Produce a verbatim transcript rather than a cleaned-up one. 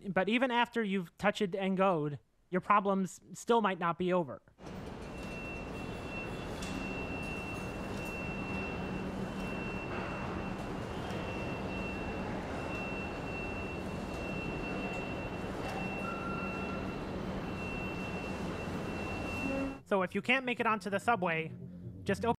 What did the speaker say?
but even after you've touched and goed, your problems still might not be over. So if you can't make it onto the subway, just open